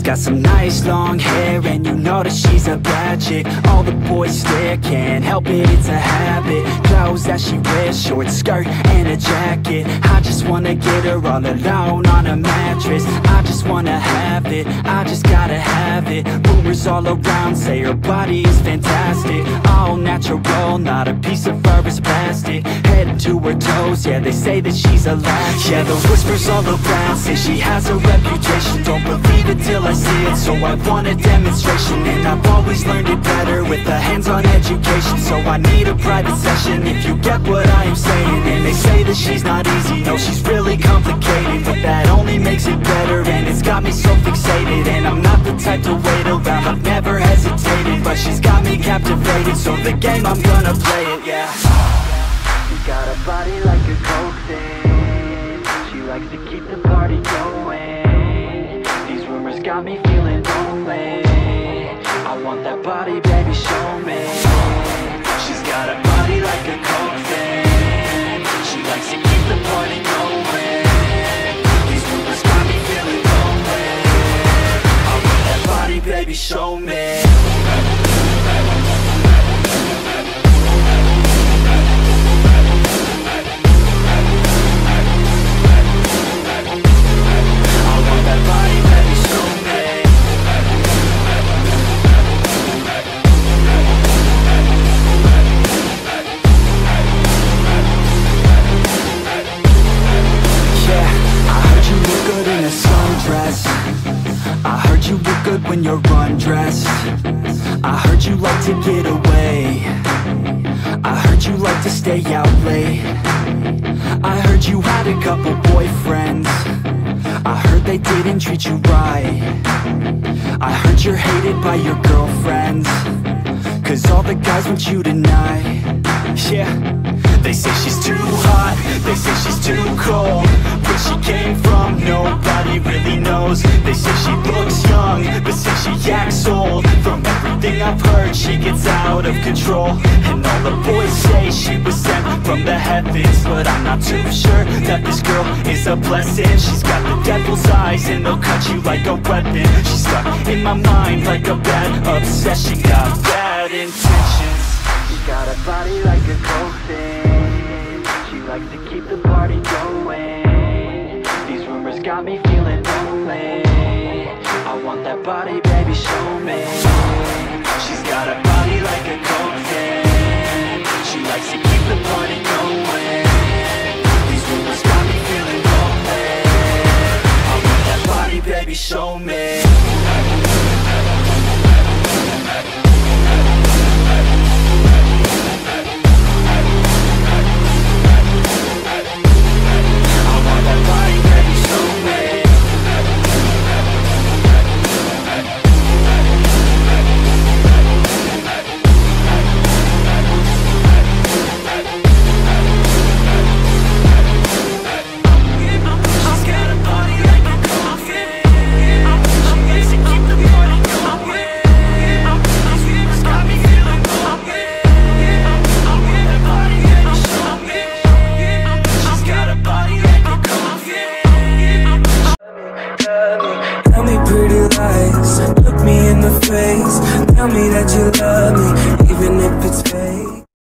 got some nice long hair, and you know that she's a bad chick. All the boys stare, can't help it, it's a habit. Clothes that she wears, short skirt and a jacket. I just wanna get her all alone on a mattress. I just wanna have it, I just gotta have it. Rumors all around say her body is fantastic. All natural, not a piece of fur is plastic. Head to her toes, yeah, they say that she's a latch. Yeah, the whispers all around say she has a reputation. Don't believe it till I see it, so I want a demonstration. And I've always learned it better with a hands-on education. So I need a private session, if you get what I am saying. And they say that she's not easy, no, she's really complicated. But that only makes it better, and it's got me so fixated. And I'm not the type to wait around, I've never hesitated. But she's got me captivated, so the game, I'm gonna play it, yeah. She got a body like a coke thing. She likes to keep the party going. These rumors got me feeling lonely. I want that body, baby, show me. She's got a body like a coke thing. She likes to keep the party going. These rumors got me feeling lonely. I want that body, baby, show me. When you're undressed, I heard you like to get away. I heard you like to stay out late. I heard you had a couple boyfriends. I heard they didn't treat you right. I heard you're hated by your girlfriends, 'cause all the guys want you tonight. Yeah, they say she's too hot, they say she's too cold. Where she came from, nobody really knows. They say she looks young, but say she acts old. From everything I've heard, she gets out of control. And all the boys say she was sent from the heavens, but I'm not too sure that this girl is a blessing. She's got the devil's eyes, and they'll cut you like a weapon. She's stuck in my mind like a bad obsession. Got bad intentions. She got a body like a coke thing. She likes to keep the party going. These rumors got me feeling lonely. I want that body, baby, show me. She's got a body like a coke thing. She likes to keep the party going. These rumors got me feeling lonely. I want that body, baby, show me. Look me in the face, tell me that you love me, even if it's fake.